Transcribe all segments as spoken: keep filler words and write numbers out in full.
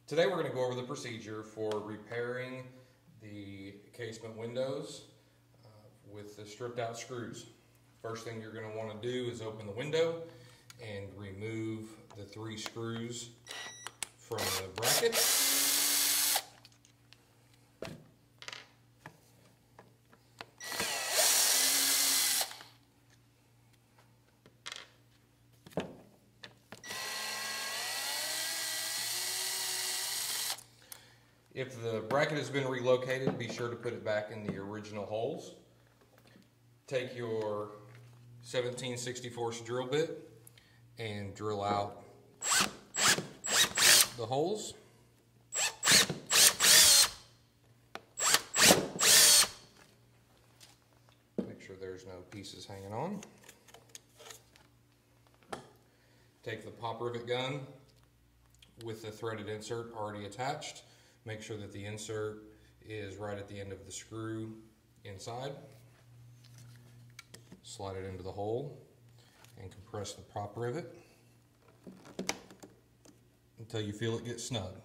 Today we're going to go over the procedure for repairing the casement windows uh, with the stripped out screws. First thing you're going to want to do is open the window and remove the three screws from the bracket. If the bracket has been relocated, be sure to put it back in the original holes. Take your seventeen sixty-fourths drill bit and drill out the holes. Make sure there's no pieces hanging on. Take the pop rivet gun with the threaded insert already attached. Make sure that the insert is right at the end of the screw inside. Slide it into the hole and compress the pop rivet until you feel it get snug.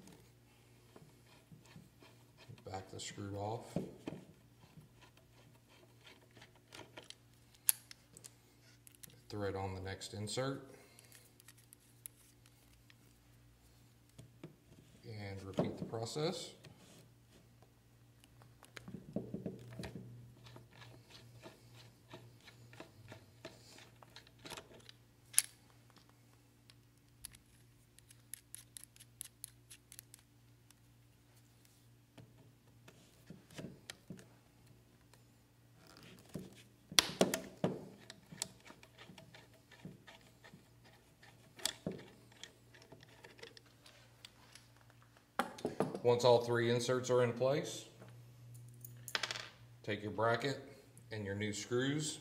Back the screw off. Thread on the next insert. And repeat the process. Once all three inserts are in place, take your bracket and your new screws,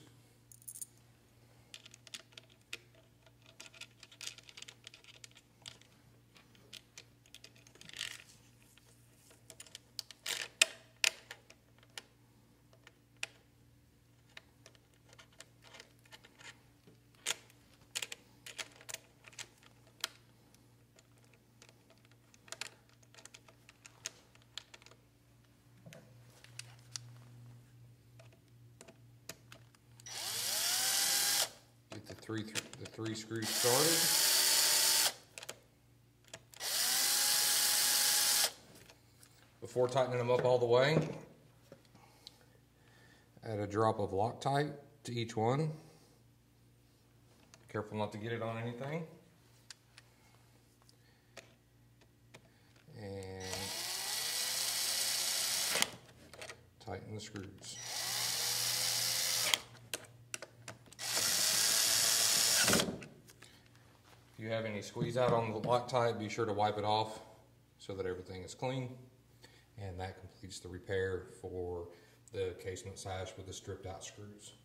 the three, th the three screws started. Before tightening them up all the way, add a drop of Loctite to each one. Careful not to get it on anything. And tighten the screws. If you have any squeeze out on the Loctite, be sure to wipe it off so that everything is clean. And that completes the repair for the casement sash with the stripped out screws.